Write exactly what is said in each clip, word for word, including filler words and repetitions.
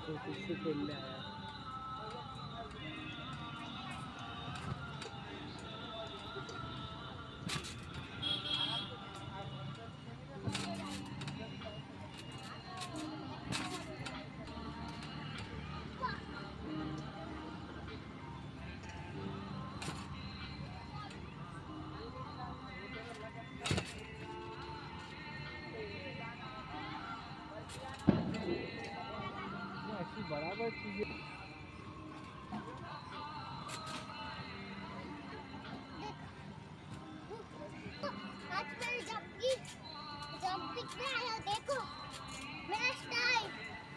तो किससे खेलने आया? ऐसी बराबर चीजें आज मेरी जंपी जंपिंग में आया देखो मेरा स्टाइल।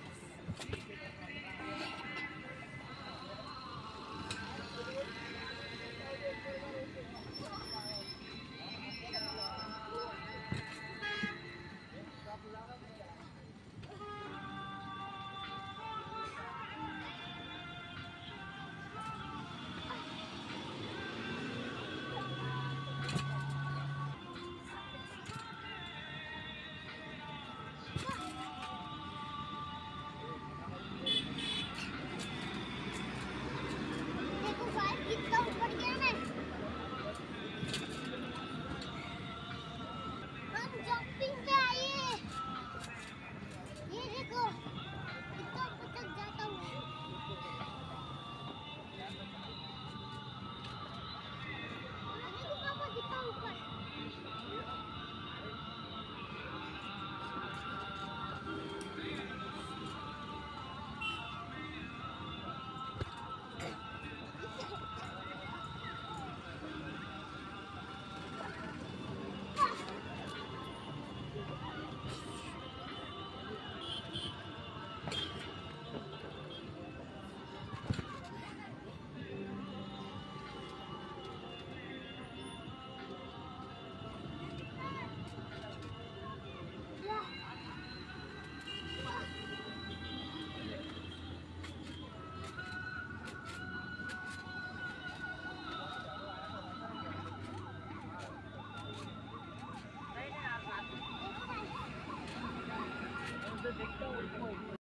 देखो भाई कितना ऊपर गया मैं। हम जंपिंग पे आए। ये देखो कितना ऊपर तक जाता हूँ। देखो पापा कितना ऊपर। देखता हूँ।